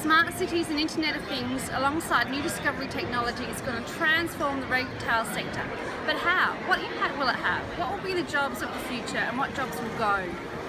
Smart cities and Internet of Things alongside new discovery technology is going to transform the retail sector. But how? What impact will it have? What will be the jobs of the future and what jobs will go?